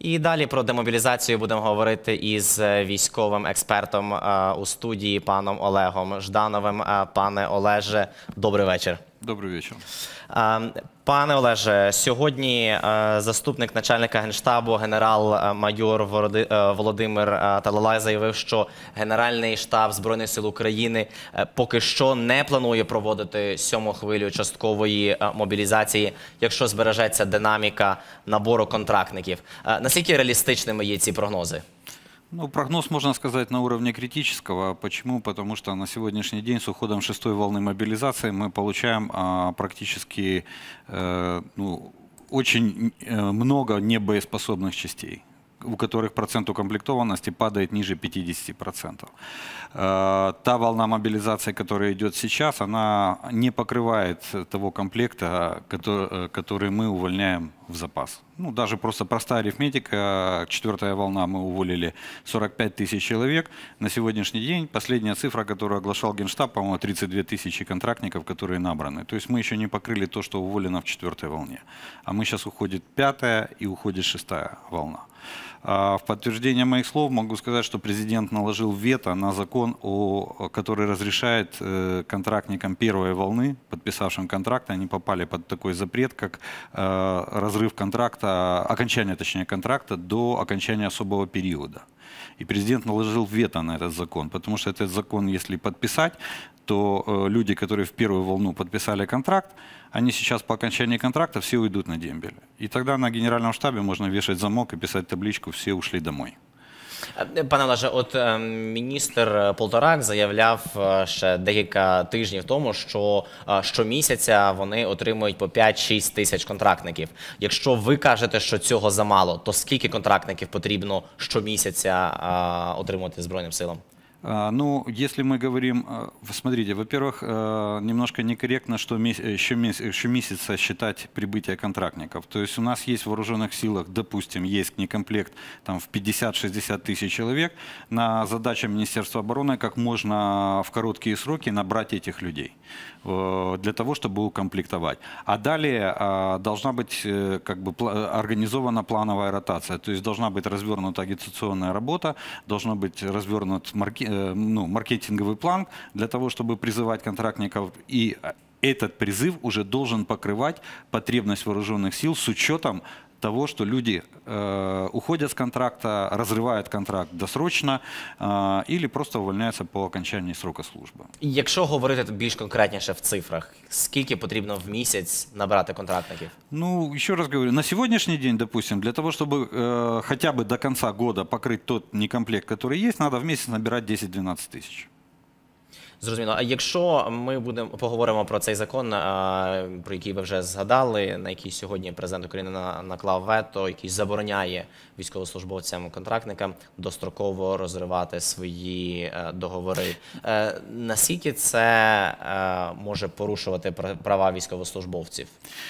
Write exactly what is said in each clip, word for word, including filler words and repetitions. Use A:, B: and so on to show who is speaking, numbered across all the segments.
A: І далі про демобілізацію будемо говорити із військовим експертом у студії паном Олегом Ждановим. Пане Олеже, добрий вечір.
B: Добрий вечір.
A: Пане Олеже, сьогодні заступник начальника Генштабу генерал-майор Володимир Талалай заявив, що Генеральний штаб Збройних сил України поки що не планує проводити сьому хвилю часткової мобілізації, якщо збережеться динаміка набору контрактників. Наскільки реалістичними є ці прогнози?
B: Ну, прогноз, можно сказать, на уровне критического. Почему? Потому что на сегодняшний день с уходом шестой волны мобилизации мы получаем а, практически а, ну, очень много небоеспособных частей, у которых процент укомплектованности падает ниже пятидесяти процентов. Та волна мобилизации, которая идет сейчас, она не покрывает того комплекта, который, который мы увольняем в запас. Ну, даже просто простая арифметика. Четвертая волна, мы уволили сорок пять тысяч человек. На сегодняшний день последняя цифра, которую оглашал Генштаб, по-моему, тридцать две тысячи контрактников, которые набраны. То есть мы еще не покрыли то, что уволено в четвертой волне. А мы сейчас уходит пятая и уходит шестая волна. В подтверждение моих слов могу сказать, что президент наложил вето на закон, о, который разрешает э, контрактникам первой волны, подписавшим контракт, они попали под такой запрет, как э, разрыв контракта, окончание, точнее, контракта до окончания особого периода. И президент наложил вето на этот закон, потому что этот закон, если подписать, то э, люди, которые в первую волну подписали контракт, они сейчас по окончании контракта все уйдут на дембель. И тогда на генеральном штабе можно вешать замок и писать табличку «Все ушли домой».
A: Пане Олеже, от е, міністр Полторак заявляв е, ще декілька тижнів тому, що е, щомісяця вони отримують по п'ять-шість тисяч контрактників. Якщо ви кажете, що цього замало, то скільки контрактників потрібно щомісяця е, отримувати Збройним силам?
B: Ну, если мы говорим, смотрите, во-первых, немножко некорректно, что ежемесяца считать прибытие контрактников. То есть у нас есть в вооруженных силах, допустим, есть некомплект там, в пятьдесят-шестьдесят тысяч человек. На задача Министерства обороны как можно в короткие сроки набрать этих людей для того, чтобы укомплектовать. А далее должна быть как бы организована плановая ротация. То есть должна быть развернута агитационная работа, должна быть развернут маркетинг, ну, маркетинговый план для того, чтобы призывать контрактников. И этот призыв уже должен покрывать потребность вооруженных сил с учетом того, что люди э, уходят с контракта, разрывают контракт досрочно э, или просто увольняются по окончании срока служби.
A: Якщо говорити більш конкретніше в цифрах, скільки потрібно в місяць набрати контрактників?
B: Ну, еще раз говорю, на сегодняшний день, допустим, для того, чтобы э, хотя бы до конца года покрыть тот некомплект, который есть, надо в месяц набирать десять-двенадцать тысяч.
A: Зрозуміло. А якщо ми будемо поговоримо про цей закон, про який ви вже згадали, на який сьогодні президент України наклав вето, який забороняє військовослужбовцям-контрактникам достроково розривати свої договори, наскільки це може порушувати права військовослужбовців?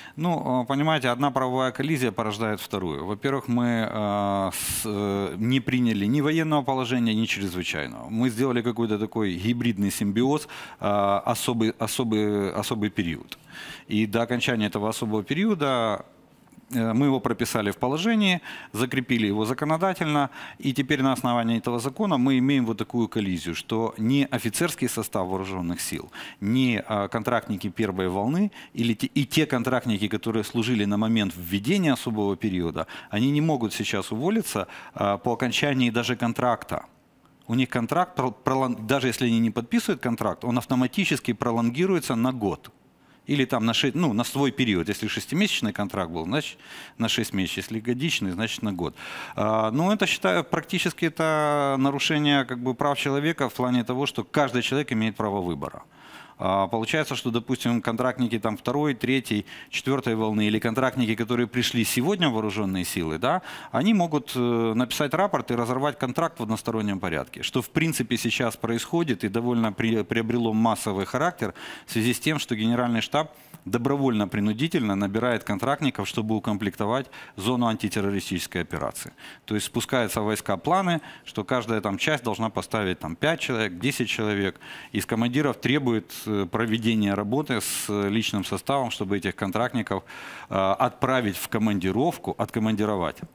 B: Ну, понимаете, одна правовая коллизия порождает вторую. Во-первых, мы э, с, э, не приняли ни военного положения, ни чрезвычайного. Мы сделали какой-то такой гибридный симбиоз, э, особый, особый, особый период. И до окончания этого особого периода мы его прописали в положении, закрепили его законодательно, и теперь на основании этого закона мы имеем вот такую коллизию, что ни офицерский состав вооруженных сил, ни контрактники первой волны, или те, и те контрактники, которые служили на момент введения особого периода, они не могут сейчас уволиться по окончании даже контракта. У них контракт, даже если они не подписывают контракт, он автоматически пролонгируется на год. Или там на, шесть, ну, на свой период. Если шестимесячный контракт был, значит на шесть месяцев. Если годичный, значит на год. А, ну, это, считаю, практически это нарушение как бы, прав человека в плане того, что каждый человек имеет право выбора. Получается, что, допустим, контрактники там, второй, третьей, четвертой волны или контрактники, которые пришли сегодня в вооруженные силы, да, они могут написать рапорт и разорвать контракт в одностороннем порядке. Что, в принципе, сейчас происходит и довольно при, приобрело массовый характер в связи с тем, что Генеральный штаб добровольно-принудительно набирает контрактников, чтобы укомплектовать зону антитеррористической операции. То есть спускаются в войска планы, что каждая там часть должна поставить там, пять человек, десять человек. Из командиров требует проведения работы с личным составом, чтобы этих контрактников э, отправить в командировку, откомандировать.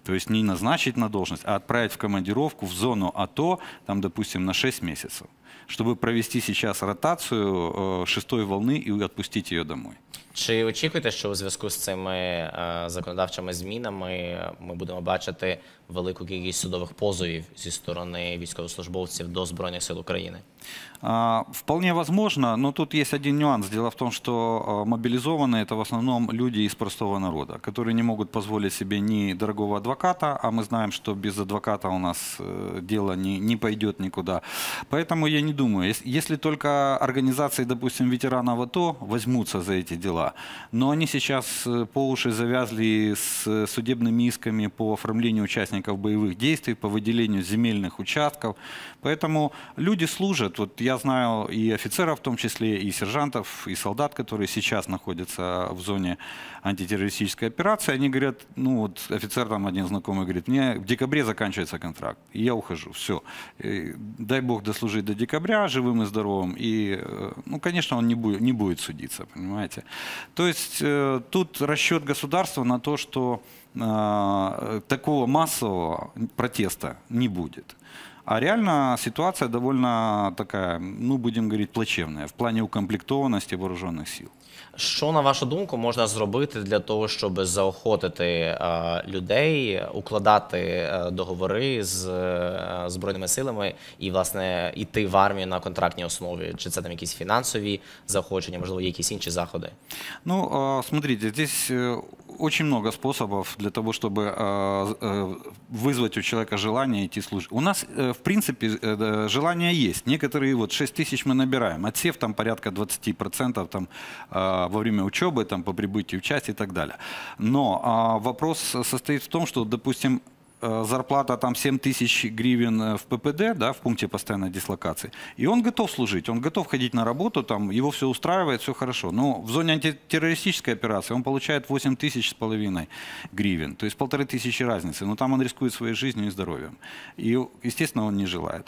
B: То есть не назначить на должность, а отправить в командировку в зону АТО, там, допустим, на шесть месяцев, чтобы провести сейчас ротацию э, шестой волны и отпустить ее домой.
A: Чи очікуєте, що у зв'язку з цими е, законодавчими змінами ми будемо бачити велику кількість судових позовів зі сторони військовослужбовців до Збройних сил України?
B: А, Вполне возможно, но тут есть один нюанс. Дело в том, что а, мобилизованные — это в основном люди из простого народа, которые не могут позволить себе ни дорогого адвоката, а мы знаем, что без адвоката у нас э, дело не, не пойдет никуда. Поэтому я не думаю, если, если только организации, допустим, ветеранов АТО возьмутся за эти дела, но они сейчас э, по уши завязли с судебными исками по оформлению участников боевых действий, по выделению земельных участков. Поэтому люди служат. Вот я знаю и офицеров в том числе, и сержантов, и солдат, которые сейчас находятся в зоне антитеррористической операции. Они говорят, ну вот офицер там один знакомый говорит, мне в декабре заканчивается контракт, и я ухожу, все. Дай Бог дослужить до декабря живым и здоровым, и, ну, конечно, он не будет, не будет судиться, понимаете. То есть тут расчет государства на то, что э, такого массового протеста не будет. А реально ситуация довольно такая, ну, будем говорить, плачевная в плане укомплектованности вооруженных сил.
A: Що, на вашу думку, можна зробити для того, щоб заохотити е, людей, укладати е, договори з е, Збройними силами і, власне, йти в армію на контрактній основі? Чи це там якісь фінансові заохочення, можливо, якісь інші заходи?
B: Ну, смотрите, здесь очень много способов для того, чтобы вызвать у человека желание идти служить. У нас, в принципе, желание есть. Некоторые, вот шесть тысяч мы набираем, отсев там порядка двадцати процентов там, во время учебы, там, по прибытию в часть и так далее. Но вопрос состоит в том, что, допустим, зарплата там семь тысяч гривен в ППД, да, в пункте постоянной дислокации, и он готов служить, он готов ходить на работу, там, его все устраивает, все хорошо. Но в зоне антитеррористической операции он получает восемь тысяч с половиной гривен, то есть полторы тысячи разницы, но там он рискует своей жизнью и здоровьем. И, естественно, он не желает.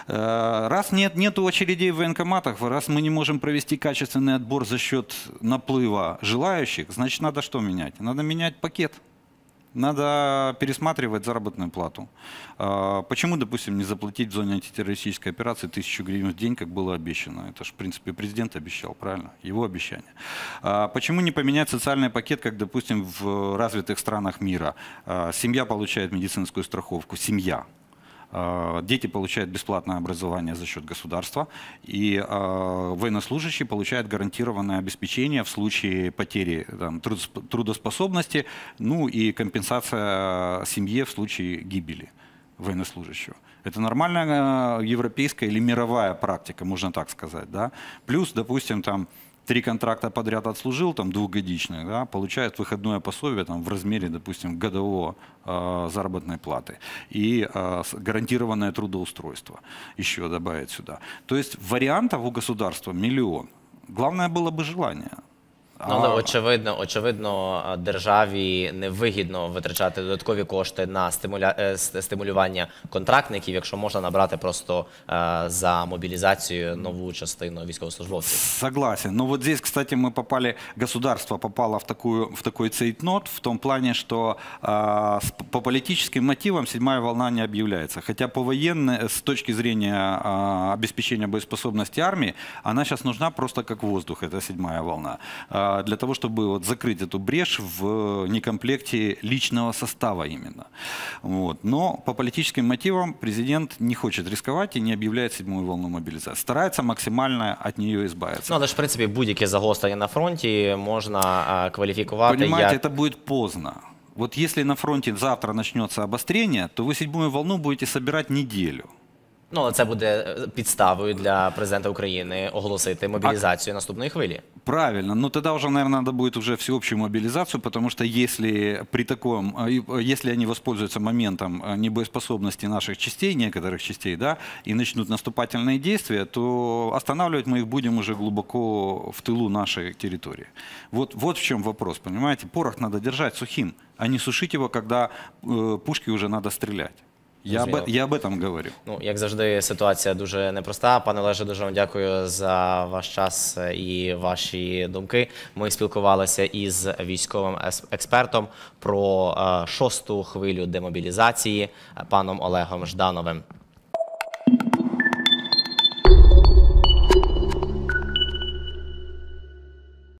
B: Раз нет, нету очередей в военкоматах, раз мы не можем провести качественный отбор за счет наплыва желающих, значит, надо что менять? Надо менять пакет. Надо пересматривать заработную плату. Почему, допустим, не заплатить в зоне антитеррористической операции тысячу гривен в день, как было обещано? Это же, в принципе, президент обещал, правильно? Его обещание. Почему не поменять социальный пакет, как, допустим, в развитых странах мира? Семья получает медицинскую страховку, семья. Дети получают бесплатное образование за счет государства, и э, военнослужащий получает гарантированное обеспечение в случае потери там, трудоспособности, ну и компенсация семье в случае гибели военнослужащего. Это нормальная европейская или мировая практика, можно так сказать. Да? Плюс, допустим, там, три контракта подряд отслужил, там, двухгодичных, да, получает выходное пособие там, в размере, допустим, годового э, заработной платы. И э, гарантированное трудоустройство еще добавить сюда. То есть вариантов у государства миллион. Главное было бы желание.
A: Ну, але очевидно, очевидно, державі невигідно витрачати додаткові кошти на стимуля... стимулювання контрактників, якщо можна набрати просто е, за мобілізацію нову частину військовослужбовців.
B: Согласен. Но вот здесь, кстати, мы попали, государство попало в, такую, в такой цейтнот, в том плане, что э, по политическим мотивам седьмая волна не объявляется. Хотя по военной, с точки зрения э, обеспечения боеспособности армии, она сейчас нужна просто как воздух, эта седьмая волна. Для того, чтобы вот закрыть эту брешь в некомплекте личного состава именно. Вот. Но по политическим мотивам президент не хочет рисковать и не объявляет седьмую волну мобилизации. Старается максимально от нее избавиться.
A: Ну, але ж, в принципі, будь-яке загострення на фронті можна а, квалификовать.
B: Понимаете,
A: як...
B: это будет поздно. Вот если на фронте завтра начнется обострение, то вы седьмую волну будете собирать неделю.
A: Ну, але це буде підставою для президента України оголосити мобілізацію а... наступної хвилі.
B: Правильно, но тогда уже, наверное, надо будет уже всеобщую мобилизацию, потому что если при таком, если они воспользуются моментом небоеспособности наших частей, некоторых частей, да, и начнут наступательные действия, то останавливать мы их будем уже глубоко в тылу нашей территории. Вот, вот в чем вопрос, понимаете? Порох надо держать сухим, а не сушить его, когда э, пушки уже надо стрелять. Я об, я об этом говорю.
A: Ну, як завжди, ситуація дуже непроста. Пане Олеже, дуже вам дякую за ваш час і ваші думки. Ми спілкувалися із військовим експертом про шосту хвилю демобілізації паном Олегом Ждановим.